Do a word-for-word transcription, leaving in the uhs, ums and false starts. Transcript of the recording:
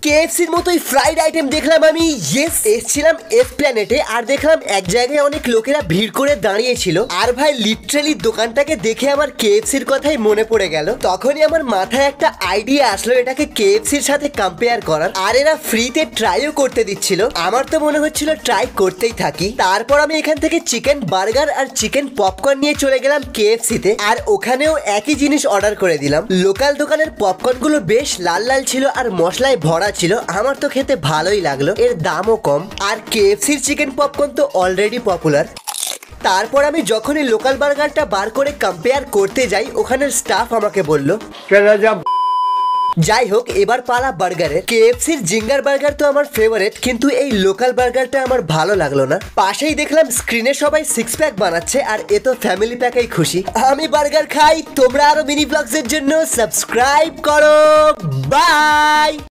কেএফসির মতোই fried item দেখলাম আমি। ইয়েস, এসছিলাম এসপ্ল্যানেটে আর দেখলাম এক জায়গায় অনেক লোকেরা ভিড় করে দাঁড়িয়েছিল। আর ভাই লিটারালি দোকানটাকে দেখে আমার কেএফসির কথাই মনে পড়ে গেল। তখনই আমার মাথায় একটা আইডিয়া আসলো এটাকে কেএফসির সাথে কম্পেয়ার করার। আর এরা ফ্রিতে ট্রাইও করতে দিচ্ছিল। আমার তো মনে হচ্ছিল ট্রাই করতেই থাকি। তারপর আমি এখান থেকে চিকেন বার্গার আর চিকেন পপকর্ন নিয়ে চলে গেলাম কেএফসিতে। আর ওখানেও একই জিনিস অর্ডার করে দিলাম। লোকাল দোকানের পপকর্ন গুলো বেশ লাল লাল ছিল আর মশলায় ভরা ছিল। আমার তো খেতে ভালোই লাগলো, এর দামও কম। আর কেএফসির চিকেন পপকর্ন তো অলরেডি পপুলার। তারপর আমি যখনই লোকাল বার্গারটা বার করে কম্পেয়ার করতে যাই, ওখানের স্টাফ আমাকে বলল যাই হোক এবার পালা বার্গারের। কেএফসির জিঙ্গার বার্গার তো আমার ফেভারিট, কিন্তু এই লোকাল বার্গারটা আমার ভালো লাগলো না। পাশেই দেখলাম স্ক্রিনে সবাই সিক্স প্যাক বানাচ্ছে, আর এ তো ফ্যামিলি প্যাকেই খুশি। আমি বার্গার খাই, তোমরা আরো মিনি ব্লগসের জন্য সাবস্ক্রাইব করো। বাই।